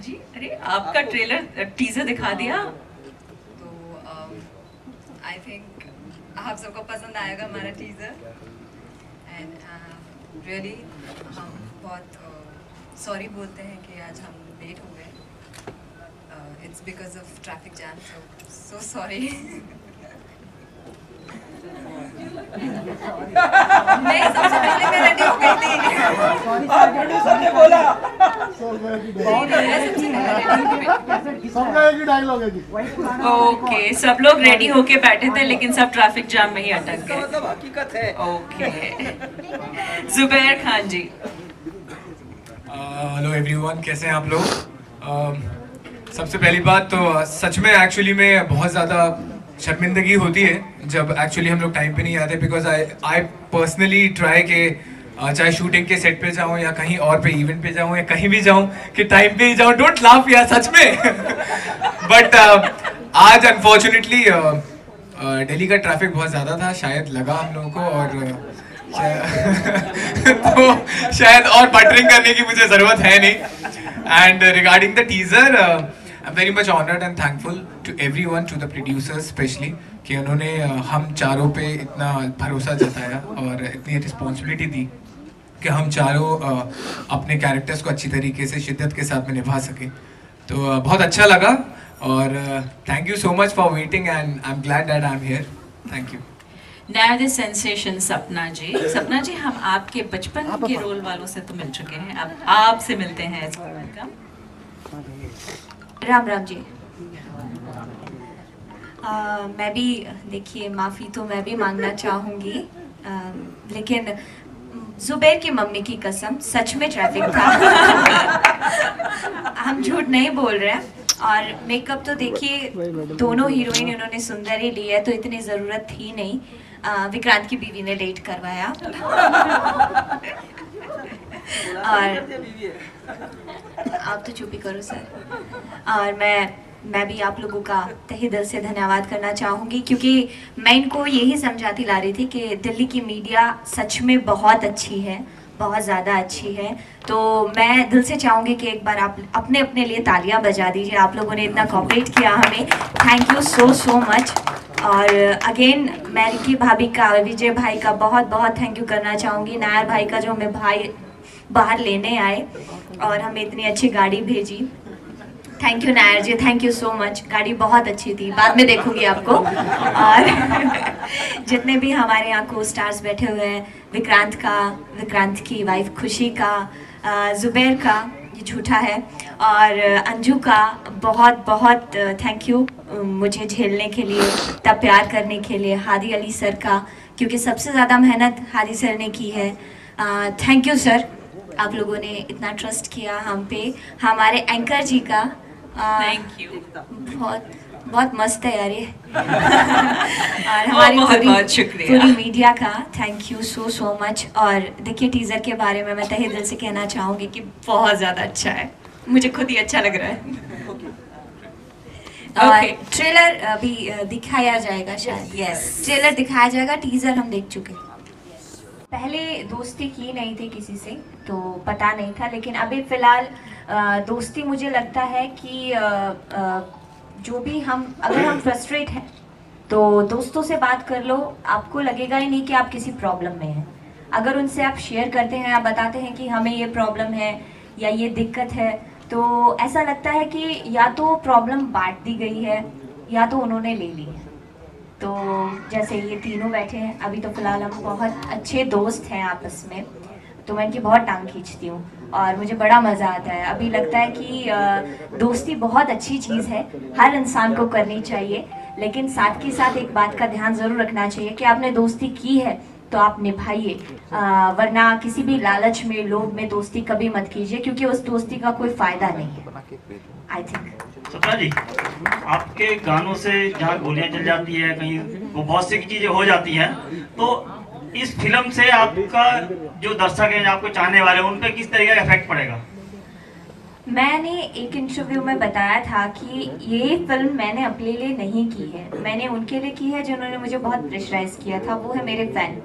जी, अरे आपका trailer teaser दिखा दिया तो आई थिंक आप सबको पसंद आएगा हमारा टीजर एंड रियली हम बहुत सॉरी बोलते हैं कि आज हम लेट हो गए. It's because of traffic jam, so sorry. नहीं, सबसे पहले मैं रेडी हो गई थी. प्रोड्यूसर ने बोला ओके, सब लोग रेडी होके बैठे थे लेकिन सब ट्रैफिक जाम में ही अटक गए. मतलब हकीकत है. Okay, Zubair Khan ji. Hello everyone, कैसे हैं आप लोग? सबसे पहली बात तो सच में एक्चुअली में बहुत ज़्यादा शर्मिंदगी होती है जब एक्चुअली हम लोग टाइम पे नहीं आते, बिकॉज आई पर्सनली ट्राई के चाहे शूटिंग के सेट पे जाऊँ या कहीं और पे इवेंट पे जाऊँ या कहीं भी जाऊँ कि टाइम पे ही जाऊँ. डोंट लाफ यार, सच में. बट आज अनफॉर्चुनेटली दिल्ली का ट्रैफिक बहुत ज़्यादा था, शायद लगा हम लोगों को, और तो शायद और बटरिंग करने की मुझे ज़रूरत है नहीं. And regarding the teaser, I am very much honoured and thankful to everyone, to the producers specially, कि उन्होंने हम चारों पे इतना भरोसा जताया और इतनी रिस्पॉन्सिबिलिटी दी कि हम चारों अपने कैरेक्टर्स को अच्छी तरीके से शिद्दत के साथ में निभा सके. तो बहुत अच्छा लगा और thank you so much for waiting and I am glad that I am here. Thank you. Now the sensation Sapna ji. सपना जी, हम आपके बचपन के रोल वालों से तो मिल चुके हैं, अब आपसे मिलते हैं. वेलकम. राम राम जी. मैं भी, देखिए माफ़ी तो मैं भी मांगना चाहूँगी, लेकिन जुबैर की मम्मी की कसम सच में ट्रैफिक था. हम झूठ नहीं बोल रहे हैं. और मेकअप तो देखिए दोनों हीरोइन उन्होंने सुंदर ही ली है, तो इतनी ज़रूरत थी नहीं. विक्रांत की बीवी ने लेट करवाया. और आप तो चुप ही करो सर. और मैं भी आप लोगों का तहे दिल से धन्यवाद करना चाहूँगी, क्योंकि मैं इनको यही समझाती ला रही थी कि दिल्ली की मीडिया सच में बहुत अच्छी है, बहुत ज़्यादा अच्छी है. तो मैं दिल से चाहूँगी कि एक बार आप अपने अपने लिए तालियां बजा दीजिए. आप लोगों ने इतना कोऑपरेट किया हमें, थैंक यू सो मच. और अगेन मैं रिकी भाभी का, विजय भाई का बहुत बहुत थैंक यू करना चाहूँगी. नायर भाई का, जो हमें भाई बाहर लेने आए और हमें इतनी अच्छी गाड़ी भेजी. Thank you Nair ji, thank you so much. गाड़ी बहुत अच्छी थी, बाद में देखूंगी आपको. और जितने भी हमारे यहाँ को स्टार्स बैठे हुए हैं, विक्रांत की वाइफ खुशी का, जुबैर का, ये झूठा है, और अंजू का बहुत बहुत थैंक यू मुझे झेलने के लिए, इतना प्यार करने के लिए. हादी अली सर का, क्योंकि सबसे ज़्यादा मेहनत हादी सर ने की है. थैंक यू सर, आप लोगों ने इतना ट्रस्ट किया हम पे. हमारे एंकर जी का थैंक यू. बहुत बहुत मस्त है यार ये. और हमारी बहुत शुक्रिया. पूरी मीडिया का थैंक यू सो मच. और देखिए टीज़र के बारे में मैं तहे दिल से कहना चाहूँगी कि बहुत ज़्यादा अच्छा है, मुझे खुद ही अच्छा लग रहा है. और ट्रेलर अभी दिखाया जाएगा शायद. यस, ट्रेलर दिखाया जाएगा. टीज़र हम देख चुके हैं. पहले दोस्ती की नहीं थी किसी से, तो पता नहीं था, लेकिन अभी फ़िलहाल दोस्ती मुझे लगता है कि जो भी अगर हम फ्रस्ट्रेट हैं तो दोस्तों से बात कर लो, आपको लगेगा ही नहीं कि आप किसी प्रॉब्लम में हैं. अगर उनसे आप शेयर करते हैं, आप बताते हैं कि हमें ये प्रॉब्लम है या ये दिक्कत है, तो ऐसा लगता है कि या तो प्रॉब्लम बांट दी गई है या तो उन्होंने ले ली है. तो जैसे ये तीनों बैठे हैं, अभी तो फ़िलहाल हम बहुत अच्छे दोस्त हैं आपस में, तो मैं इनकी बहुत टांग खींचती हूँ और मुझे बड़ा मज़ा आता है. अभी लगता है कि दोस्ती बहुत अच्छी चीज़ है, हर इंसान को करनी चाहिए, लेकिन साथ के साथ एक बात का ध्यान ज़रूर रखना चाहिए कि आपने दोस्ती की है तो आप निभाइए, वरना किसी भी लालच में, लोभ में दोस्ती कभी मत कीजिए, क्योंकि उस दोस्ती का कोई फ़ायदा नहीं है. आई थिंक सपना जी, आपके गानों से जहाँ गोलियां चल जाती है, कहीं वो बहुत सी चीजें हो जाती हैं, तो इस फिल्म से आपका जो दर्शक हैं, आपको चाहने वाले हैं, उन पर किस तरीके का इफेक्ट पड़ेगा? मैंने एक इंटरव्यू में बताया था कि ये फिल्म मैंने अपने लिए नहीं की है, मैंने उनके लिए की है जिन्होंने मुझे बहुत प्रेशराइज किया था, वो है मेरे फैन.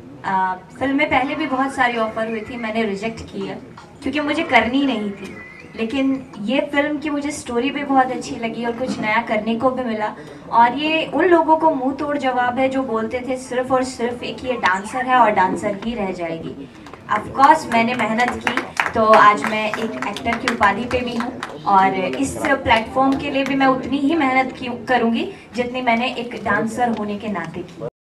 फिल्म में पहले भी बहुत सारी ऑफर हुई थी, मैंने रिजेक्ट की है क्योंकि मुझे करनी नहीं थी. लेकिन ये फिल्म की मुझे स्टोरी भी बहुत अच्छी लगी और कुछ नया करने को भी मिला। और ये उन लोगों को मुंह तोड़ जवाब है जो बोलते थे सिर्फ और सिर्फ एक ये डांसर है और डांसर ही रह जाएगी। ऑफ कोर्स मैंने मेहनत की तो आज मैं एक एक्टर की उपाधि पे भी हूँ, और इस प्लेटफॉर्म के लिए भी मैं उतनी ही मेहनत करूँगी जितनी मैंने एक डांसर होने के नाते की।